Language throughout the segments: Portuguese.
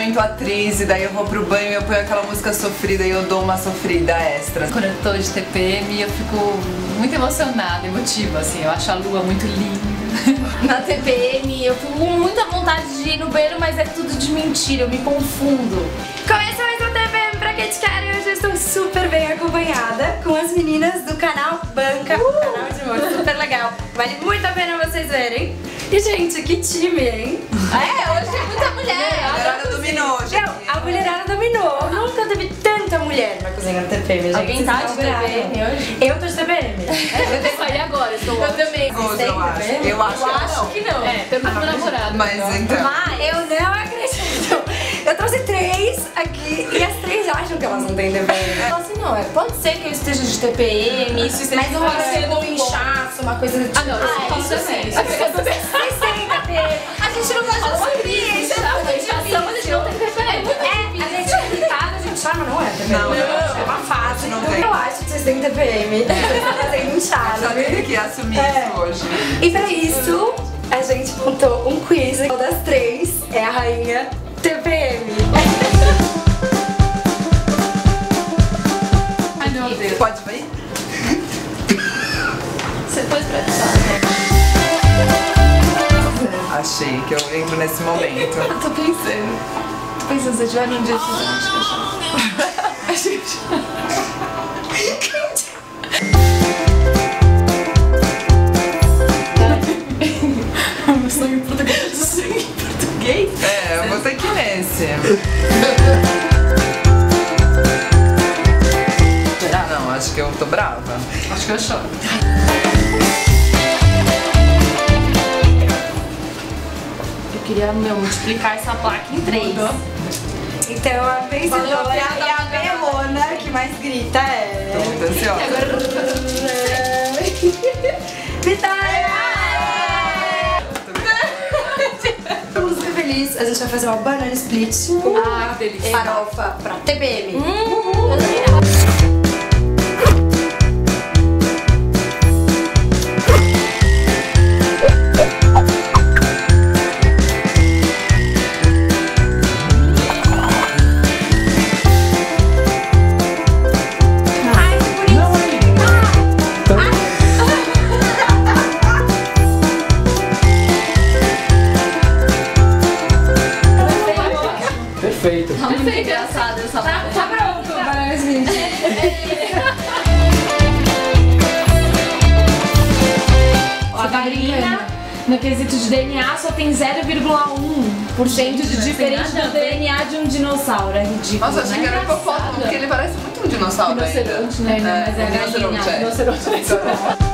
momento atriz, e daí eu vou pro banho e eu ponho aquela música sofrida e eu dou uma sofrida extra. Quando eu tô de TPM, eu fico muito emocionada, emotiva, assim. Eu acho a lua muito linda. Na TPM, eu fico com muita vontade de ir no banheiro, mas é tudo de mentira, eu me confundo. Começa mais um TPM pra quem te quer e hoje eu estou super bem acompanhada com as meninas do canal Banca, canal de humor super legal. Vale muito a pena vocês verem. E, gente, que time, hein? Hoje é muita mulher. A mulherada dominou, gente. A mulherada dominou. Nunca teve tanta mulher na cozinha do TPM, gente. Alguém tá de TPM hoje? Eu tô de TPM. Eu tenho que sair agora, estou Eu também. Eu acho que não. É, pergunta pro namorado. Mas então. Mas eu não acredito. Eu trouxe 3 aqui e as 3 acham que elas não têm TPM. Eu falo assim, não, pode ser que eu esteja de TPM, isso esteja mas uma ser um inchaço, uma coisa do tipo. Ah, não, eu falo também. Vocês têm TPM. A gente não gosta de experiência, é muito difícil. Mas a gente não tem TPM. A gente é irritada, a gente chama, não é TPM. Não, é uma fase. não tem. Eu acho que vocês têm TPM. Vocês estão fazendo inchado. Já tem que assumir isso hoje. E pra isso, a gente montou um quiz. Uma das 3 é a rainha TPM. Ai, meu Deus. Pode ir? Você pode praticar, né? Achei que eu entro nesse momento. Eu tô pensando. Tô pensando, se eu tiver num dia assim, eu acho que eu chamo. Acho que eu chamo. Meu sangue em português. Sangue em português? É, eu vou ter que ir nesse. Não, acho que eu tô brava. Acho que eu choro. Eu queria, multiplicar essa placa em 3. Então a vencedora e a berrona que mais grita Tô é... muito ansiosa. Vitória! Estamos super felizes. A gente vai fazer uma banana split com Ah, que delícia. farofa pra TPM. Perfeito. Tá muito engraçado essa placa. Tá pronto, banana split. A Karina, no quesito de DNA, só tem 0,1% de diferente do DNA de um dinossauro. É ridículo. Nossa, achei que era hipopótamo, porque ele parece muito um dinossauro ainda. Rinoceronte, né? Mas é a galinha. Rinoceronte, Rinoceronte.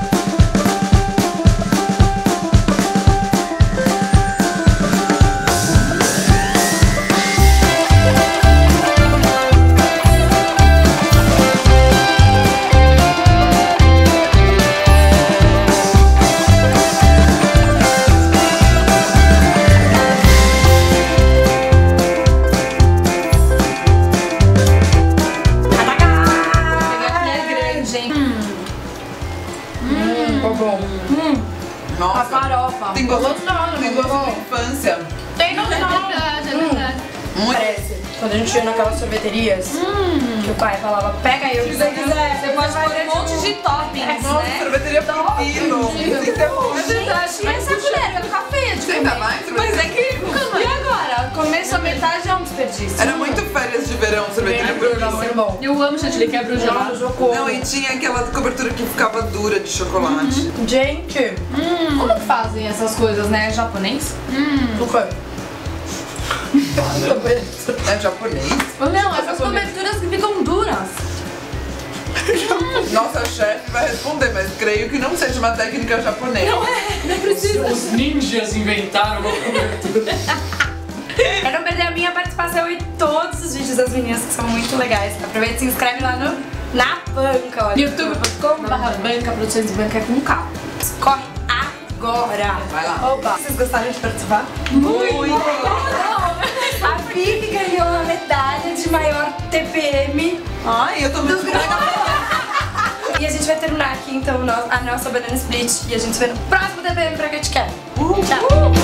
Nossa, A farofa. tem gosto, Gostoso, tem gosto bom. de infância. Tem É verdade, é verdade. Muito. Parece. Quando a gente ia naquelas sorveterias, que o pai falava, pega aí o que você quiser. Você pode fazer um monte de toppings, Nossa, né? sorveteria pepino. Tem que ter muito. É verdade. E essa colher ia ficar feia de Você ainda mais? Mas é que... E agora? Comer só metade é um desperdício. Era muito férias de verão, sorveteria pepino. Muito bom. Eu amo chantilly, quebra o gelo. Não, e tinha aquela cobertura que ficava dura de chocolate. Gente, Como que fazem essas coisas, né? Japonês? o quê? É japonês? Não, essas coberturas que ficam duras. Nossa, chefe vai responder, mas creio que não seja uma técnica japonesa. Não precisa. Os ninjas inventaram uma cobertura. Pra não perder a minha participação e todos os vídeos das meninas que são muito legais. Aproveita e se inscreve lá no Na Banca, olha. youtube.com/banca, produções de banca com K. Corre agora. Vai lá. Opa. Vocês gostaram de participar? Muito! A Vivi ganhou a medalha de maior TPM. Ai, eu tô muito E a gente vai terminar aqui então a nossa banana split. E a gente se vê no próximo TPM pra que te quer. Tchau!